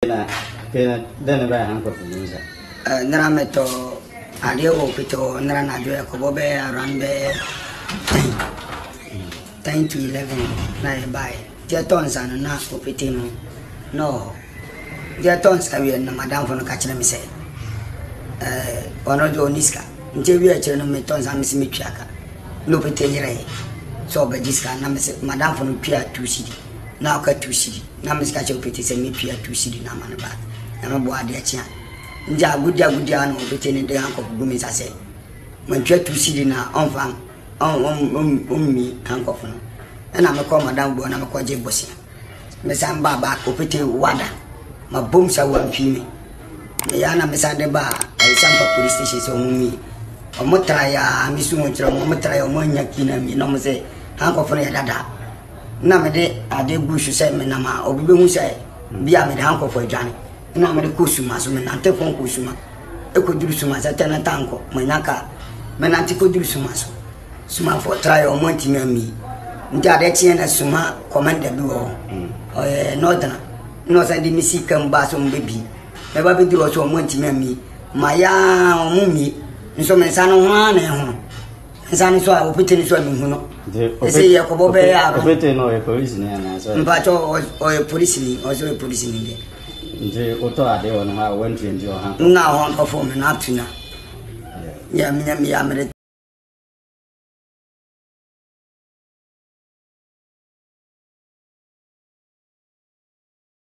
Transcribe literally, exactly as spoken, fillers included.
Then the bear uncle for music. Narameto, Adio Pito, Naranajo, Kobobe, Ranbe, ten to eleven, nine by. Their tons and not for Pitino. No, their tons are in Madame from the Catcher, me say. Onojo Niska, until we are turning me tons and Miss Michaka. No Pitay. So, but this can Madame from Pia two city. Now cut two city. Now Miss Catcher Pitty send me Pia two city Naman about. I'm a boy, dear chan. Nja gudia gudia no betene de hanko gumi sase mantwa tu sidi na onfam on on ummi hanko fono na me ko madam bo na me ko je bosia me san baba ko pete wada ma bom sa wa mfimi me ya na me san de ba ai san pa police station so mummi o motra ya mi su mo tro mo motra ya mo nyaki na mi no mo se hanko fono ya dada na me de ade gushu se me na ma obi be hu se bia me de hanko fo adwane na me ko suma so me nante fon ko suma e ko duru suma sa tana tanko me naka me nante ko duru suma so suma for try o monti me mi nta de tie na suma commander bi wo eh northern no sa di misika mba so mbebi me ba bi duru so monti me mi ma ya o mu mi nso me sa no ha na ho nsa ni so a opete ni so mi hu no e se ye ko bo be ya opete no e police ni na so mba cho o e police ni o so e police ni de nje oto ade won ha went into your hand na ho ko fo me na tuna ya mi ya mi ya me